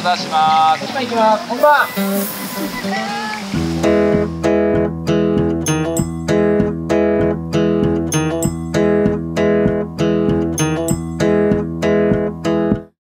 出します。 今行きます。本番。